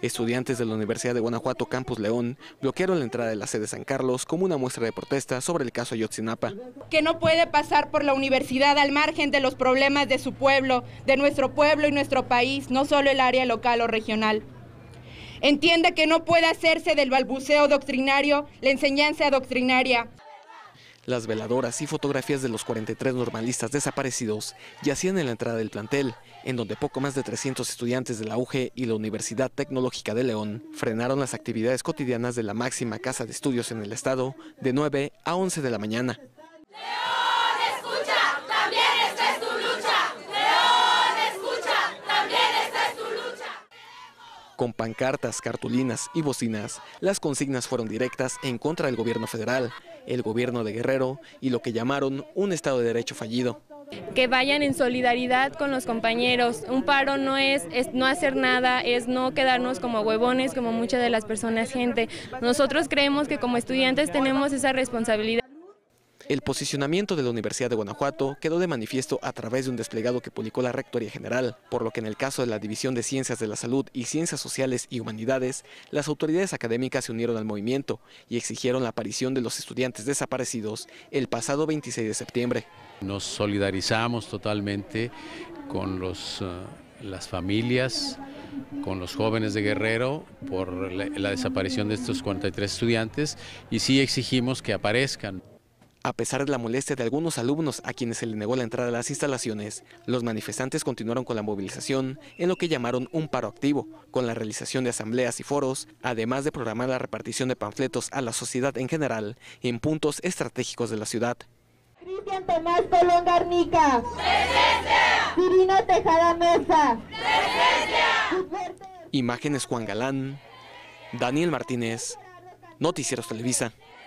Estudiantes de la Universidad de Guanajuato Campus León bloquearon la entrada de la sede San Carlos como una muestra de protesta sobre el caso Ayotzinapa. Que no puede pasar por la universidad al margen de los problemas de su pueblo, de nuestro pueblo y nuestro país, no solo el área local o regional. Entiende que no puede hacerse del balbuceo doctrinario la enseñanza doctrinaria. Las veladoras y fotografías de los 43 normalistas desaparecidos yacían en la entrada del plantel, en donde poco más de 300 estudiantes de la UG y la Universidad Tecnológica de León frenaron las actividades cotidianas de la máxima casa de estudios en el estado de 9 a 11 de la mañana. León, escucha, también esta es tu lucha. León, escucha, también esta es tu lucha. Con pancartas, cartulinas y bocinas, las consignas fueron directas en contra del gobierno federal, el gobierno de Guerrero y lo que llamaron un Estado de Derecho fallido. Que vayan en solidaridad con los compañeros. Un paro no es no hacer nada, es no quedarnos como huevones, como muchas de las personas, gente. Nosotros creemos que como estudiantes tenemos esa responsabilidad. El posicionamiento de la Universidad de Guanajuato quedó de manifiesto a través de un desplegado que publicó la Rectoría General, por lo que en el caso de la División de Ciencias de la Salud y Ciencias Sociales y Humanidades, las autoridades académicas se unieron al movimiento y exigieron la aparición de los estudiantes desaparecidos el pasado 26 de septiembre. Nos solidarizamos totalmente con las familias, con los jóvenes de Guerrero por la desaparición de estos 43 estudiantes y sí exigimos que aparezcan. A pesar de la molestia de algunos alumnos a quienes se les negó la entrada a las instalaciones, los manifestantes continuaron con la movilización en lo que llamaron un paro activo, con la realización de asambleas y foros, además de programar la repartición de panfletos a la sociedad en general en puntos estratégicos de la ciudad. Cristian Tomás Colón Garnica. ¡Presencia! Cirino Tejada Mesa. ¡Presencia! Imágenes Juan Galán, Daniel Martínez, Noticieros Televisa.